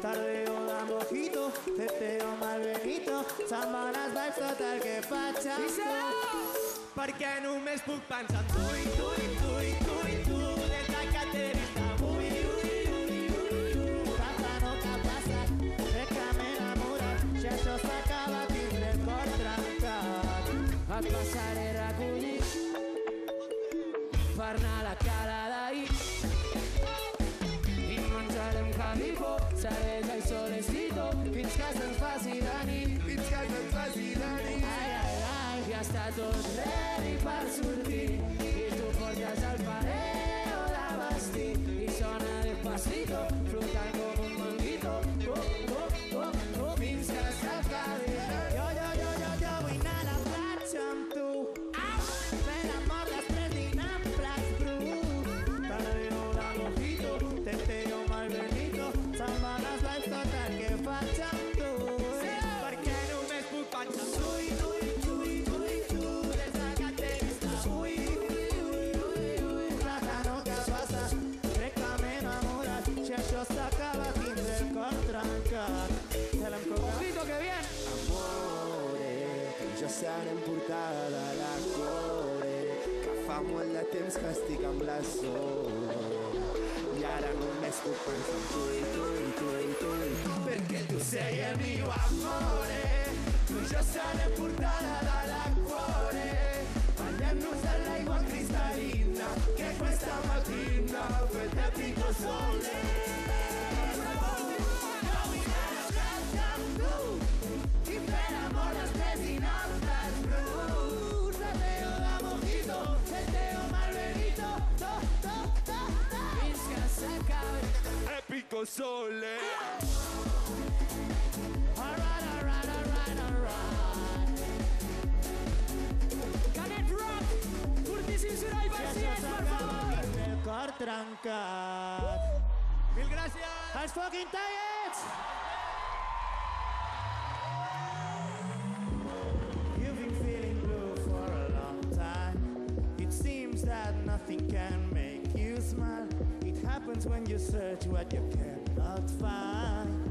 Tardeo de mojito, teteo malbenito, se'n van els vibes tot el que faig amb tu. Perquè només puc pensar en tu i tu i tu i tu i tu des de que t'he vist avui. Passa no que ha passat, crec que m'he enamorat, si això s'acaba tindré el cor trencat. Et passaré recollit per anar a la cala d'ahir i menjarem califó, cervesa i solecito fins que se'ns faci de nit. Fins que se'ns faci de nit. Ai, ai, ai, ja està tot ready per sortir i tu portes el pareo de vestir i sona despacito, flotant com un manguito, fins que s'acabi. Jo vull anar a la platja amb tu, fer l'amor després dinar amb plats bruts. Tardeo de mojito, teteo malbenito, se'n van els vibes tot el que faig amb tu. Perquè només puc pensar en tu i tu i tu i tu i tu des de que t'he vist avui. Plàtano que passa, crec que m'he enamorat, si això s'acaba tindré el cor trencat. Se l'hem cocat. Ojito que bien. Amore, tu i jo serem portada de la core, que fa molt de temps que estic amb la Zoe i ara només puc pensar en tu i tu i tu i tu i tu, perquè tu sei el mio amore. Tu i jo serem portada de la core, banyant-nos en l'aigua cristal·lina che questa mattina fred e pico sole. I fer l'amor després dinar amb plats bruts. Tardeo de mojito, teteo malbenito, Fins que s'acabi. Epico sole. alright. Canet Rock, fortíssim soroll per Ciens, per favor. Tindré el cor trencat. Mil gràcies. Els fucking Tallets! You've been feeling blue for a long time. It seems that nothing can make you smile. It happens when you search what you cannot find.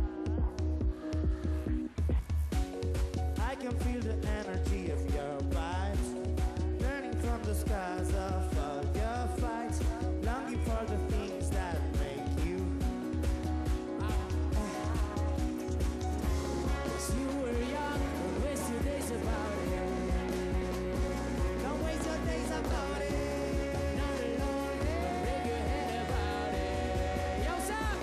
I can feel the energy of your vibes, learning from the scars of all your fights, longing for the things that make you. You were young, don't waste your days about it. Don't waste your days about it. Not alone, break your head about it. Yo, Sam!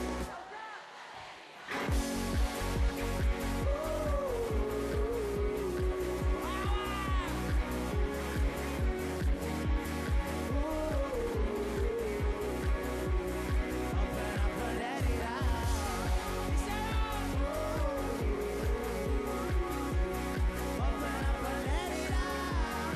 Open up and let it out. Open up and let it out.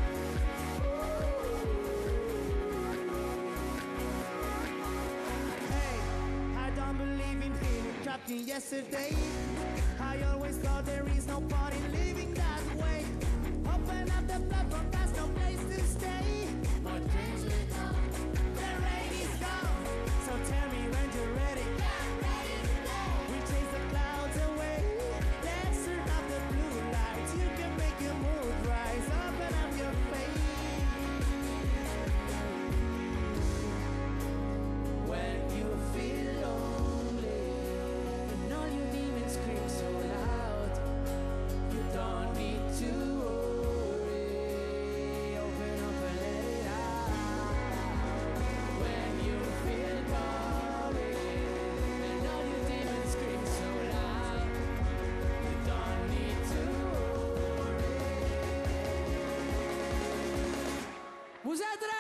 Hey, I don't believe in feeling trapped in yesterday. I always thought there is no point in living that way. Open up the platform, there's no place to stay. More drinks will come. The rain is gone, so tell me when you're ready. We chase the clouds away. Let's turn up the blue lights. You can make your mood rise. Open up your face. When you feel lonely and all your demons scream so loud, you don't need to worry. Open up and let it out. When you feel boring and all your demons scream so loud, you don't need to worry. Vosaltres!